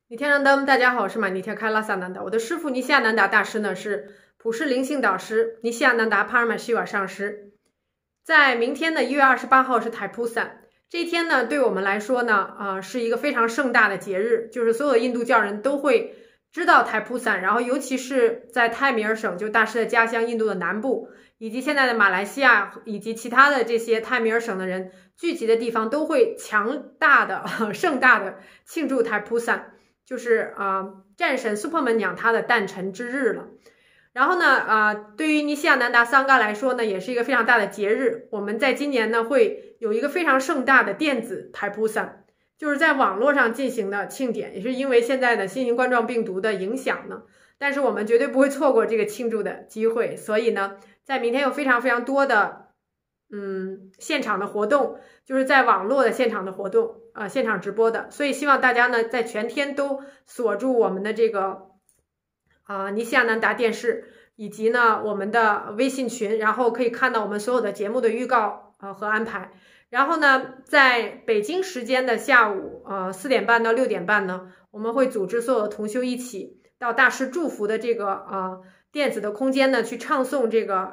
尼天南登，大家好，我是玛尼特开拉萨南达。我的师父尼西亚南达大师呢是普世灵性导师尼西亚南达帕尔玛希瓦上师。在明天的1月28号是台普散，这一天呢对我们来说呢是一个非常盛大的节日，就是所有的印度教人都会知道台普散，然后尤其是在泰米尔省，就大师的家乡印度的南部，以及现在的马来西亚以及其他的这些泰米尔省的人聚集的地方，都会强大的盛大的庆祝台普散。就是战神苏珀门娘她的诞辰之日了。然后呢对于尼西亚南达桑嘎来说呢，也是一个非常大的节日。我们在今年呢会有一个非常盛大的电子台普散，就是在网络上进行的庆典，也是因为现在的新型冠状病毒的影响呢，但是我们绝对不会错过这个庆祝的机会。所以呢在明天有非常非常多的现场的活动，就是在网络的现场的活动现场直播的，所以希望大家呢在全天都锁住我们的这个尼西亚南达电视，以及呢我们的微信群，然后可以看到我们所有的节目的预告和安排。然后呢在北京时间的下午4点半到6点半呢，我们会组织所有的同修一起到大师祝福的这个电子的空间呢去唱诵这个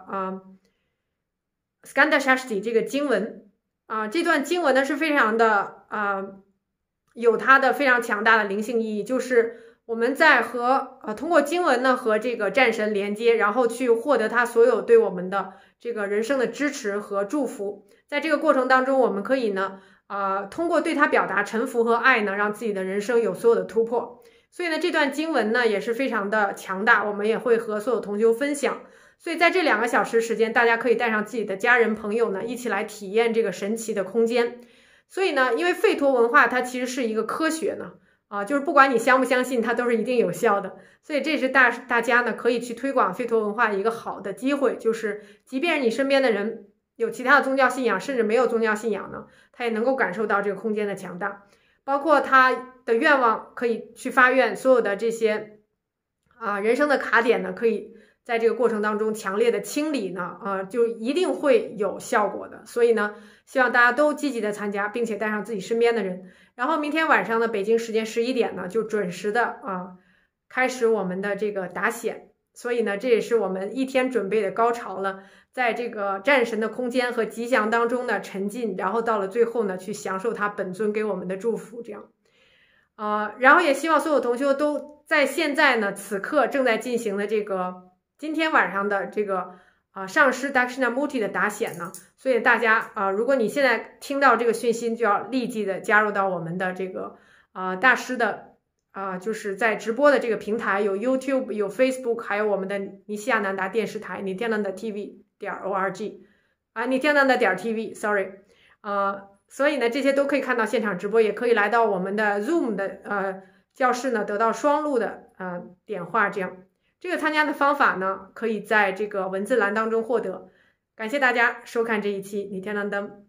Skanda Shashti 这个经文这段经文呢是非常的有它的非常强大的灵性意义，就是我们在通过经文呢和这个战神连接，然后去获得他所有对我们的这个人生的支持和祝福。在这个过程当中，我们可以呢通过对他表达臣服和爱呢，让自己的人生有所有的突破。所以呢这段经文呢也是非常的强大，我们也会和所有同修分享。所以在这2个小时时间，大家可以带上自己的家人朋友呢，一起来体验这个神奇的空间。所以呢，因为吠陀文化它其实是一个科学呢，就是不管你相不相信，它都是一定有效的。所以这是大家呢可以去推广吠陀文化一个好的机会，就是即便你身边的人有其他的宗教信仰，甚至没有宗教信仰呢，他也能够感受到这个空间的强大，包括他的愿望可以去发愿，所有的这些人生的卡点呢，可以在这个过程当中强烈的清理呢，就一定会有效果的。所以呢，希望大家都积极的参加，并且带上自己身边的人。然后明天晚上呢，北京时间11点呢，就准时的开始我们的这个打显。所以呢，这也是我们一天准备的高潮了，在这个战神的空间和吉祥当中呢沉浸，然后到了最后呢，去享受他本尊给我们的祝福，这样。然后也希望所有同修都在现在呢，此刻正在进行的这个今天晚上的这个上师 Dakshinamurti 的打显呢，所以大家如果你现在听到这个讯息，就要立即的加入到我们的这个大师的就是在直播的这个平台，有 YouTube 有 Facebook， 还有我们的尼西亚南达电视台 nityananda.tv.org nityananda.tv sorry 所以呢这些都可以看到现场直播，也可以来到我们的 Zoom 的教室呢，得到双录的点化这样。这个参加的方法呢，可以在这个文字栏当中获得。感谢大家收看这一期《尼天南灯》。